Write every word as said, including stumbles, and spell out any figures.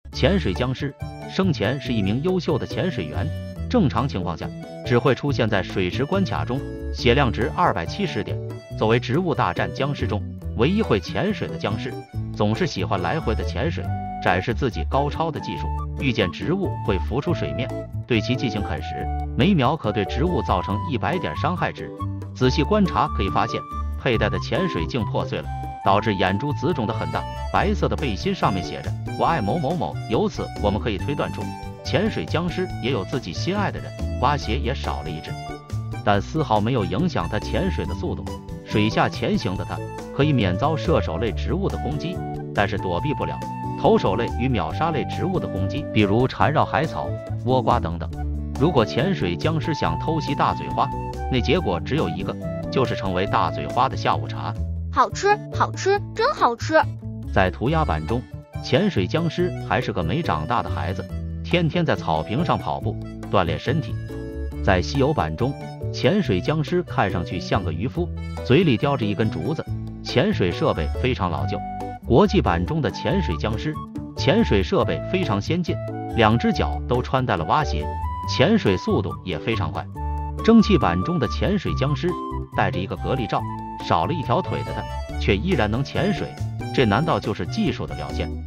潜水僵尸生前是一名优秀的潜水员，正常情况下只会出现在水池关卡中，血量值二百七十点。作为植物大战僵尸中唯一会潜水的僵尸，总是喜欢来回的潜水，展示自己高超的技术。遇见植物会浮出水面，对其进行啃食，每秒可对植物造成一百点伤害值。仔细观察可以发现，佩戴的潜水镜破碎了，导致眼珠子肿得很大。白色的背心上面写着我爱某某某，由此我们可以推断出潜水僵尸也有自己心爱的人，蛙鞋也少了一只，但丝毫没有影响他潜水的速度。水下潜行的他可以免遭射手类植物的攻击，但是躲避不了投手类与秒杀类植物的攻击，比如缠绕海草、倭瓜等等。如果潜水僵尸想偷袭大嘴花，那结果只有一个，就是成为大嘴花的下午茶。 好吃，好吃，真好吃。 在涂鸦版中，潜水僵尸还是个没长大的孩子，天天在草坪上跑步锻炼身体。在稀有版中，潜水僵尸看上去像个渔夫，嘴里叼着一根竹子，潜水设备非常老旧。国际版中的潜水僵尸，潜水设备非常先进，两只脚都穿戴了蛙鞋，潜水速度也非常快。蒸汽版中的潜水僵尸戴着一个隔离罩，少了一条腿的他却依然能潜水，这难道就是技术的表现？